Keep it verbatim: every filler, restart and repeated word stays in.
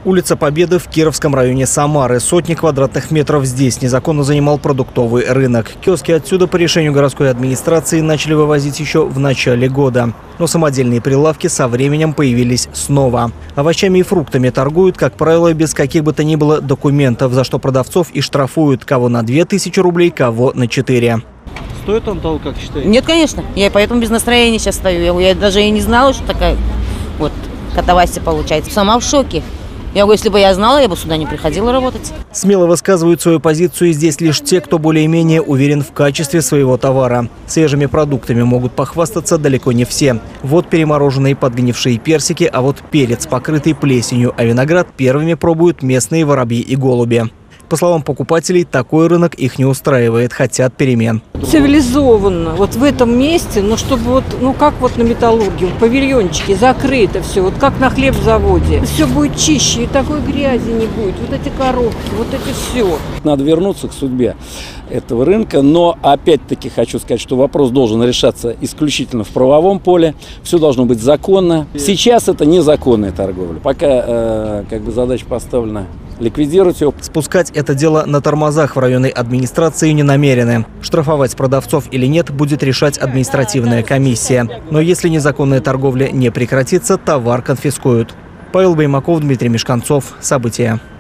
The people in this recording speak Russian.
Улица Победы в Кировском районе Самары. Сотни квадратных метров здесь незаконно занимал продуктовый рынок. Киоски отсюда по решению городской администрации начали вывозить еще в начале года. Но самодельные прилавки со временем появились снова. Овощами и фруктами торгуют, как правило, без каких бы то ни было документов, за что продавцов и штрафуют, кого на две тысячи рублей, кого на четыре. Стоит он того, как считаете? Нет, конечно. Я поэтому без настроения сейчас стою. Я, я даже и не знала, что такая вот катавасия получается. Сама в шоке. Я говорю, если бы я знала, я бы сюда не приходила работать. Смело высказывают свою позицию здесь лишь те, кто более-менее уверен в качестве своего товара. Свежими продуктами могут похвастаться далеко не все. Вот перемороженные подгнившие персики, а вот перец, покрытый плесенью, а виноград первыми пробуют местные воробьи и голуби. По словам покупателей, такой рынок их не устраивает, хотят перемен. Цивилизованно, вот в этом месте, ну чтобы вот, ну как вот на металлургии, в павильончике закрыто все, вот как на хлебзаводе. Все будет чище, и такой грязи не будет, вот эти коробки, вот эти все. Надо вернуться к судьбе этого рынка, но опять-таки хочу сказать, что вопрос должен решаться исключительно в правовом поле, все должно быть законно. Сейчас это незаконная торговля, пока э, как бы задача поставлена ликвидировать его. Спускать это дело на тормозах в районной администрации не намерены. Штрафовать продавцов или нет будет решать административная комиссия. Но если незаконная торговля не прекратится, товар конфискуют. Павел Баймаков, Дмитрий Мешканцов. События.